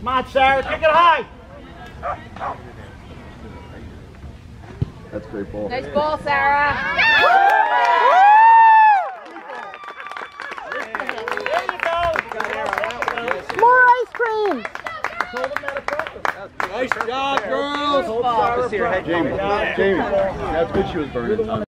Come on, Sarah, kick it high. That's a great ball. Nice ball, Sarah. There you go. More ice cream. Nice job, girls. Jamie, that's good she was burning.